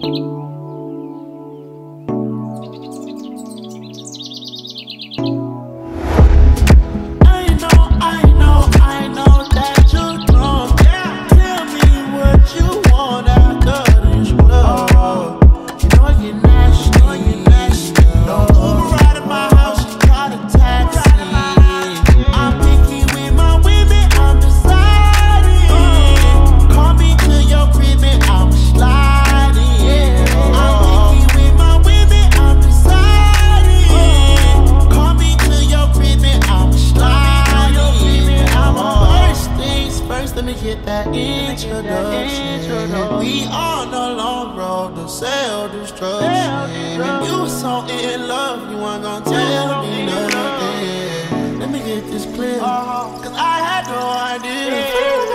Let me get that introduction. We on the long road to self-destruction. You was so in love, you weren't gonna tell me nothing. Let me get this clear, cause I had no idea.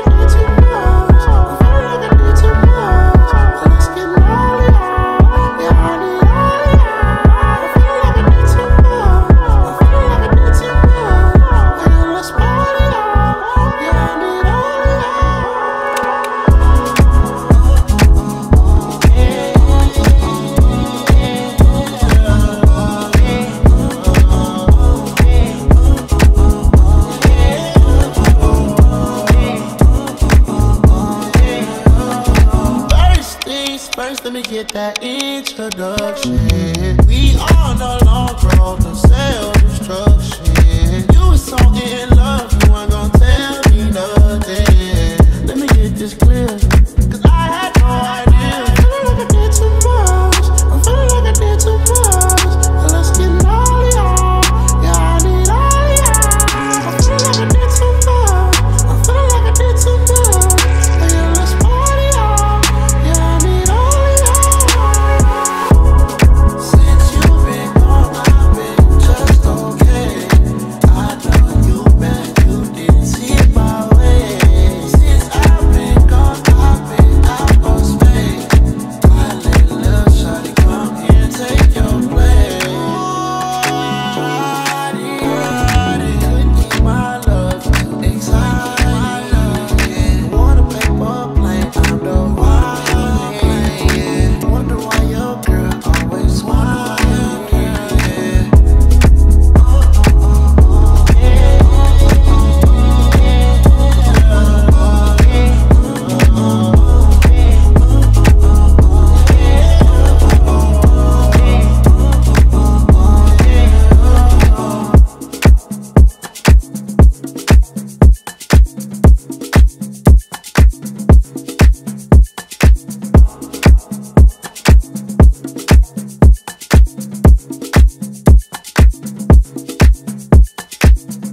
First, let me get that introduction. We on the long road to self-destruction. You was so in love, you weren't gonna tell me nothing. Let me get this clear.